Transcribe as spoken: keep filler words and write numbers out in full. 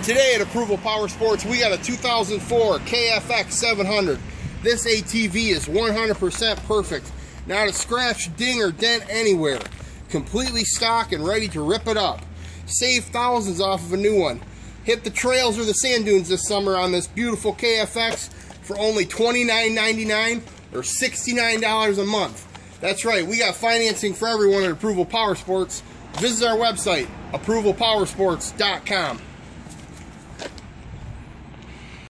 Today at Approval Power Sports, we got a two thousand four K F X seven hundred. This A T V is one hundred percent perfect. Not a scratch, ding, or dent anywhere. Completely stock and ready to rip it up. Save thousands off of a new one. Hit the trails or the sand dunes this summer on this beautiful K F X for only twenty-nine ninety-nine or sixty-nine dollars a month. That's right, we got financing for everyone at Approval Power Sports. Visit our website, approval power sports dot com.